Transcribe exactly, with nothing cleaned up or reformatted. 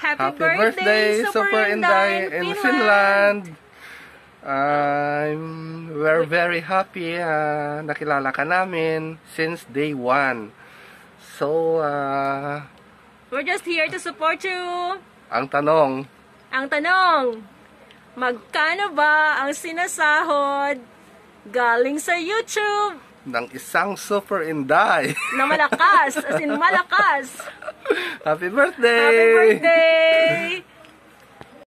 Happy, Happy birthday, birthday, Super Super Inday Inday in in Finland! Finland! Um, we're very happy uh, nakilala ka namin since day one. So, uh, We're just here to support you. ang tanong, Ang tanong, magkano ba ang sinasahod galing sa YouTube ng isang Super Inday? na malakas, as in malakas? Happy birthday! Happy birthday!